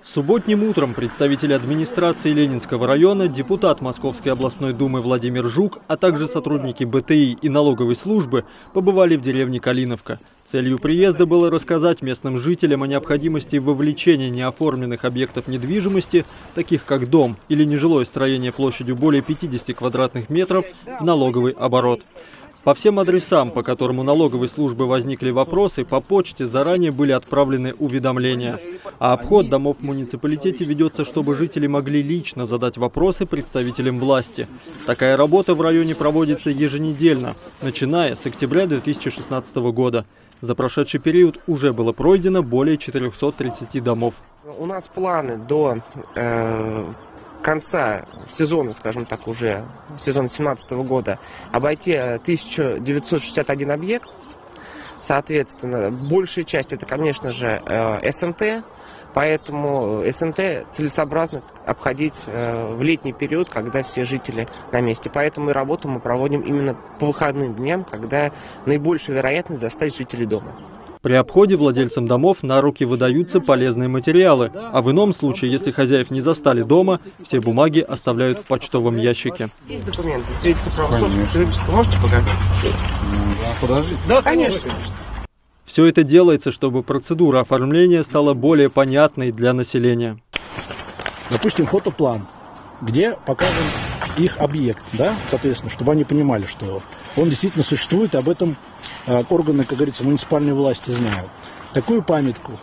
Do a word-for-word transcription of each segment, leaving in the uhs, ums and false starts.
Субботним утром представители администрации Ленинского района, депутат Московской областной думы Владимир Жук, а также сотрудники бэ тэ и и налоговой службы побывали в деревне Калиновка. Целью приезда было рассказать местным жителям о необходимости вовлечения неоформленных объектов недвижимости, таких как дом или нежилое строение площадью более пятидесяти квадратных метров, в налоговый оборот. По всем адресам, по которым у налоговой службы возникли вопросы, по почте заранее были отправлены уведомления. А обход домов в муниципалитете ведется, чтобы жители могли лично задать вопросы представителям власти. Такая работа в районе проводится еженедельно, начиная с октября две тысячи шестнадцатого года. За прошедший период уже было пройдено более четырёхсот тридцати домов. У нас планы до э, конца сезона, скажем так, уже сезона две тысячи семнадцатого года обойти тысячу девятьсот шестьдесят один объект. Соответственно, большая часть это, конечно же, э, эс эм тэ. Поэтому эс эм тэ целесообразно обходить э, в летний период, когда все жители на месте. Поэтому и работу мы проводим именно по выходным дням, когда наибольшая вероятность застать жителей дома. При обходе владельцам домов на руки выдаются полезные материалы, а в ином случае, если хозяев не застали дома, все бумаги оставляют в почтовом ящике. Есть документы, свидетельство про собственность, выписку можете показать? Подождите. Да, конечно. Все это делается, чтобы процедура оформления стала более понятной для населения. Допустим, фотоплан, где показан их объект, да, соответственно, чтобы они понимали, что он действительно существует, и об этом э, органы, как говорится, муниципальной власти знают. Такую памятку,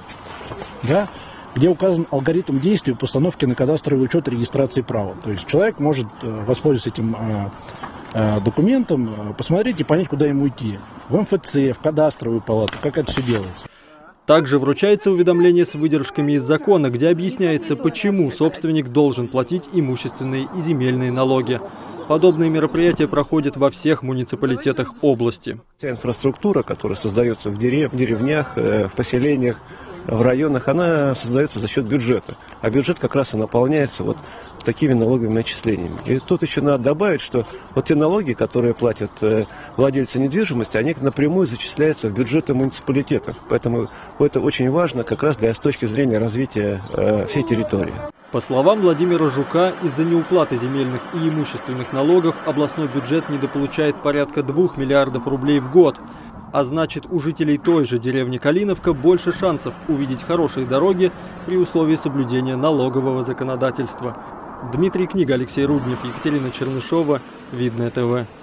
да, где указан алгоритм действий по установке на кадастровый учет и регистрации права. То есть человек может э, воспользоваться этим э, э, документом, э, посмотреть и понять, куда ему идти. В эм эф цэ, в кадастровую палату, как это все делается. Также вручается уведомление с выдержками из закона, где объясняется, почему собственник должен платить имущественные и земельные налоги. Подобные мероприятия проходят во всех муниципалитетах области. Вся инфраструктура, которая создается в дерев, деревнях, в поселениях, в районах, она создается за счет бюджета. А бюджет как раз и наполняется вот такими налоговыми отчислениями. И тут еще надо добавить, что вот те налоги, которые платят владельцы недвижимости, они напрямую зачисляются в бюджеты муниципалитетов. Поэтому это очень важно как раз для с точки зрения развития всей территории. По словам Владимира Жука, из-за неуплаты земельных и имущественных налогов областной бюджет недополучает порядка двух миллиардов рублей в год. А значит, у жителей той же деревни Калиновка больше шансов увидеть хорошие дороги при условии соблюдения налогового законодательства. Дмитрий Книга, Алексей Руднев, Екатерина Чернышова, Видное тэ вэ.